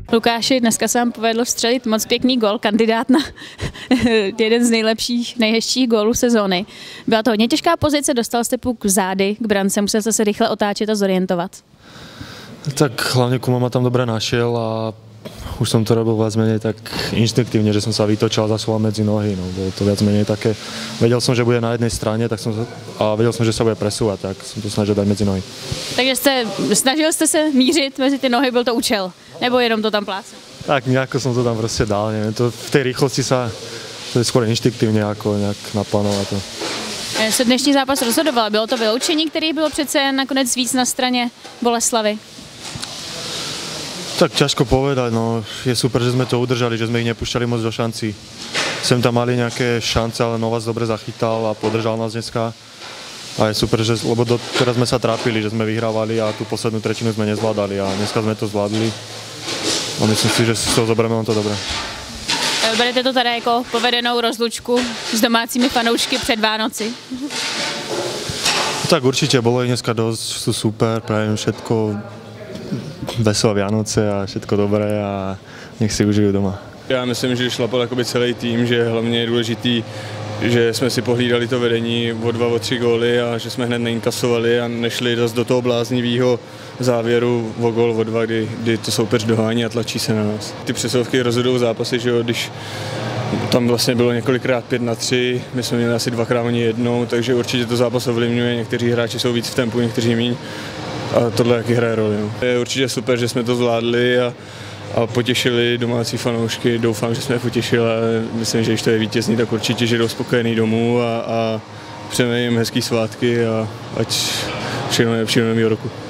Lukáši, dneska se vám povedlo vstřelit moc pěkný gól, kandidát na jeden z nejlepších, nejhezčích gólů sezóny. Byla to hodně těžká pozice, dostal jste puk zády k brance, musel jste se rychle otáčet a zorientovat. Tak hlavne Kuma ma tam dobre našiel a už som to robil viac menej tak inštinktívne, že som sa vytočil a zaslal medzi nohy. No, bolo to viac menej také. Vedel som, že bude na jednej strane a vedel som, že sa bude presúvať, tak som to snažil dať medzi nohy. Takže snažil jste se mířit mezi ty nohy, byl to účel? Nebo jenom to tam plácel? Tak nejako som to tam proste dal, neviem. To v tej rýchlosti to je skôr inštinktívne ako nejak naplánovať to. Se dnešní zápas rozhodoval, bylo to vyloučení, který bylo přece nakonec víc na straně Boleslavy? Tak ťažko povedať, no je super, že sme to udržali, že sme ich nepúšťali moc do šancí. Sem tam mali nejaké šance, ale Novas dobre zachytal a podržal nás dneska. A je super, lebo teraz sme sa trápili, že sme vyhrávali a tú poslednú tretinu sme nezvládali a dneska sme to zvládli. A myslím si, že z toho zoberieme len to dobré. Berete to teda jako povedenou rozlučku s domácími fanoušky před Vánoci? Tak určite, bolo ich dneska dosť, sú super, prajem všetko, veselé Vianoce a všetko dobré a nech si užijú doma. Já myslím, že šlapal jakoby celý tým, že hlavně je důležitý, že jsme si pohlídali to vedení o 2, o 3 góly a že jsme hned neinkasovali a nešli zase do toho bláznivého závěru o gól, o 2, kdy to soupeř dohání a tlačí se na nás. Ty přesilovky rozhodují zápasy, že jo, když tam vlastně bylo několikrát 5-3, my jsme měli asi 2krát oni jednou, takže určitě to zápas ovlivňuje, někteří hráči jsou víc v tempu, někteří míň a tohle jaký hraje roli. No. Je určitě super, že jsme to zvládli a potěšili domácí fanoušky, doufám, že jsme je potěšili, ale myslím, že když to je vítězný, tak určitě, že jdou spokojený domů a přejeme jim hezký svátky a ať všechno nejlepší do nového roku.